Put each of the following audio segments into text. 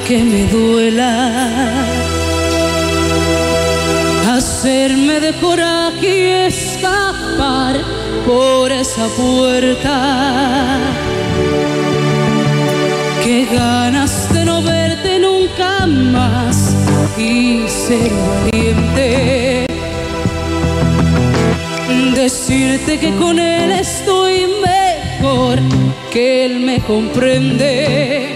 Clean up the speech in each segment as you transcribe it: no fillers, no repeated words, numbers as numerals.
que me duela, hacerme de coraje y escapar por esa puerta. Qué ganas de no verte nunca más y ser valiente, decirte que con él estoy mejor, que él me comprende.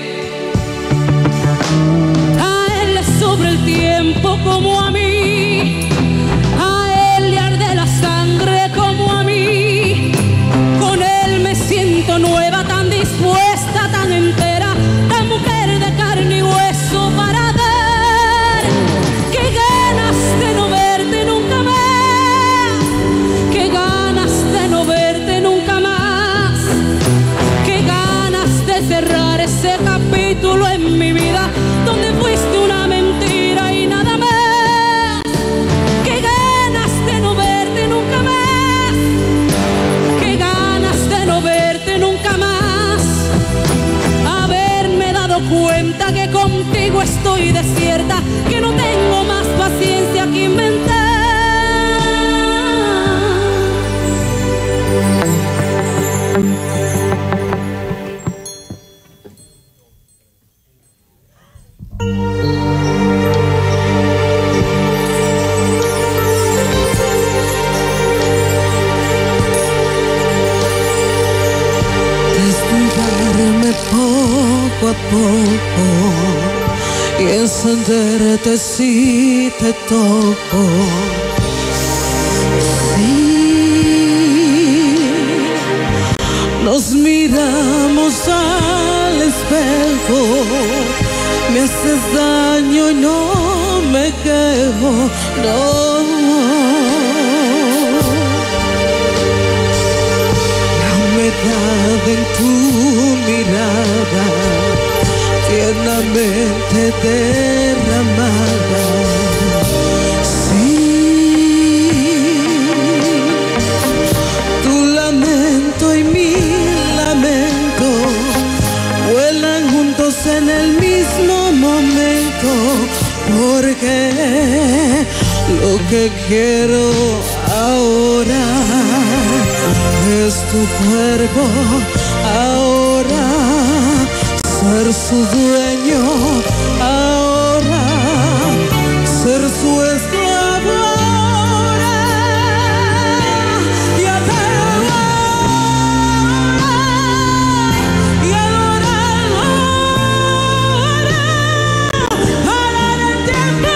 A él le sobra el tiempo como a mí, a él le arde la sangre como a mí. Con él me siento nueva, tan dispuesta, tan entera, tan mujer de carne y hueso para dar. Qué ganas de no verte nunca más, qué ganas de no verte nunca más, qué ganas de cerrar ese capítulo en mi vida donde fuiste una mentira y nada más. Qué ganas de no verte nunca más, qué ganas de no verte nunca más. Haberme dado cuenta que contigo estoy desierta, que no tengo más paciencia que inventar. Desnudarme poco a poco y encenderte si te toco. Sí, nos miramos al espejo, me haces daño y no me quejo, no. En tu mirada tiernamente derramada, sí, tu lamento y mi lamento vuelan juntos en el mismo momento, porque lo que quiero ahora es tu cuerpo, ahora ser su dueño, ahora ser su esclavo, ahora y adorar y adorar ahora, parar el tiempo,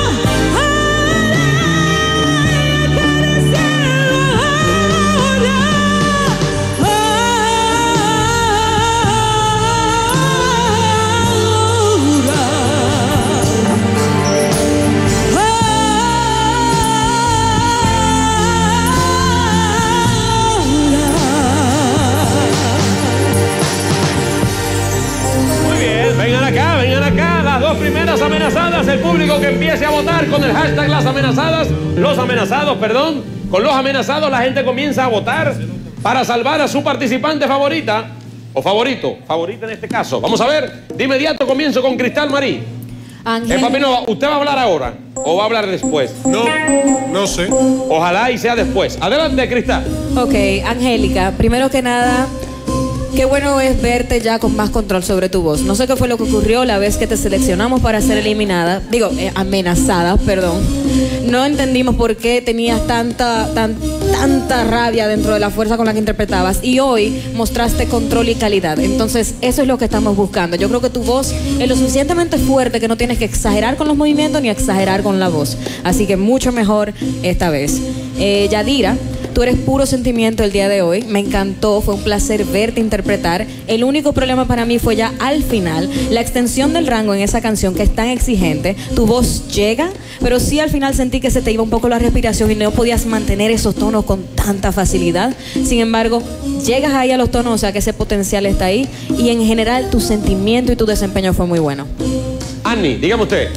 primeras amenazadas, el público que empiece a votar con el hashtag las amenazadas, los amenazados, perdón, con los amenazados la gente comienza a votar para salvar a su participante favorita, o favorita en este caso. Vamos a ver, de inmediato comienzo con Cristal Marí. Ángel. Papinova, ¿usted va a hablar ahora o va a hablar después? No sé. Ojalá y sea después. Adelante, Cristal. Ok, Angélica, primero que nada, qué bueno es verte ya con más control sobre tu voz. No sé qué fue lo que ocurrió la vez que te seleccionamos para ser eliminada. Amenazada, perdón. No entendimos por qué tenías tanta rabia dentro de la fuerza con la que interpretabas. Y hoy mostraste control y calidad. Entonces, eso es lo que estamos buscando. Yo creo que tu voz es lo suficientemente fuerte que no tienes que exagerar con los movimientos ni exagerar con la voz. Así que mucho mejor esta vez. Yadira, tú eres puro sentimiento el día de hoy. Me encantó, fue un placer verte interpretar. El único problema para mí fue ya al final, la extensión del rango en esa canción que es tan exigente. Tu voz llega, pero sí al final sentí que se te iba un poco la respiración y no podías mantener esos tonos con tanta facilidad. Sin embargo, llegas ahí a los tonos, o sea que ese potencial está ahí. Y en general tu sentimiento y tu desempeño fue muy bueno. Annie, dígame usted.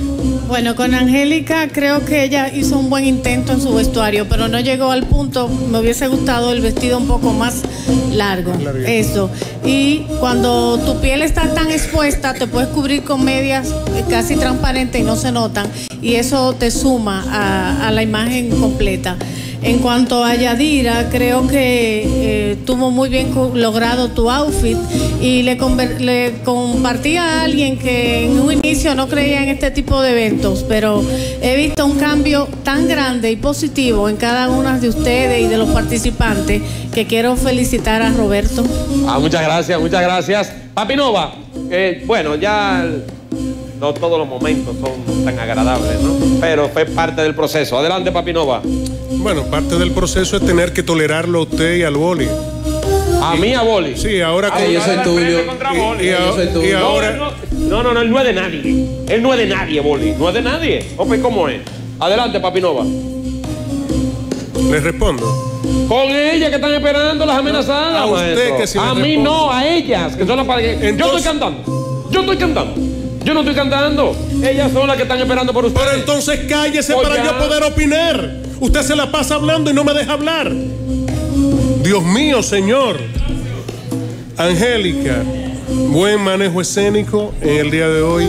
Bueno, con Angélica creo que ella hizo un buen intento en su vestuario, pero no llegó al punto. Me hubiese gustado el vestido un poco más largo. Eso. Y cuando tu piel está tan expuesta, te puedes cubrir con medias casi transparentes y no se notan. Y eso te suma a la imagen completa. En cuanto a Yadira, creo que tuvo muy bien logrado tu outfit y le compartí a alguien que en un inicio no creía en este tipo de eventos, pero he visto un cambio tan grande y positivo en cada una de ustedes y de los participantes que quiero felicitar a Roberto. Muchas gracias, muchas gracias. Papi Nova, bueno, ya no todos los momentos son tan agradables, ¿no? Pero fue parte del proceso. Adelante, Papi Nova. Bueno, parte del proceso es tener que tolerarlo a usted y al boli. ¿A mí a boli? Sí, ahora... yo soy tuyo. Y ahora... No, él no es de nadie. Él no es de nadie, boli. No es de nadie. Ope, ¿cómo es? Adelante, Papi Nova. Les respondo. Con ellas que están esperando las amenazadas, a usted maestro. que si a mí respondo. no, a ellas, que son las para que... Entonces... Yo estoy cantando. Yo no estoy cantando. Ellas son las que están esperando por ustedes. Pero entonces cállese Oye, para yo poder opinar. Usted se la pasa hablando y no me deja hablar. Dios mío, señor. Angélica, buen manejo escénico en el día de hoy.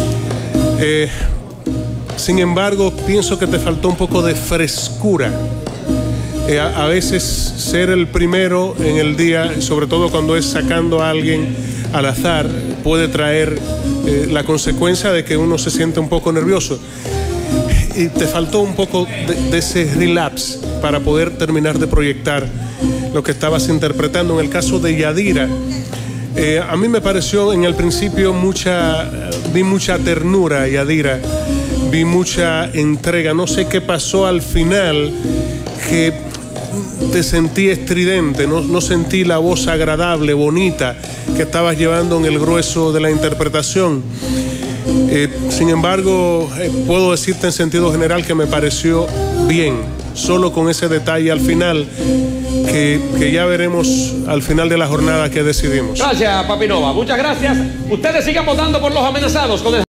Sin embargo, pienso que te faltó un poco de frescura. A veces ser el primero en el día, sobre todo cuando es sacando a alguien al azar, puede traer la consecuencia de que uno se siente un poco nervioso. Y te faltó un poco de ese relapse para poder terminar de proyectar lo que estabas interpretando. En el caso de Yadira, a mí me pareció en el principio vi mucha ternura a Yadira, vi mucha entrega. No sé qué pasó al final, que te sentí estridente, no sentí la voz agradable, bonita que estabas llevando en el grueso de la interpretación. Sin embargo, puedo decirte en sentido general que me pareció bien, solo con ese detalle al final, que ya veremos al final de la jornada qué decidimos. Gracias, Papi Nova. Muchas gracias. Ustedes sigan votando por los amenazados con el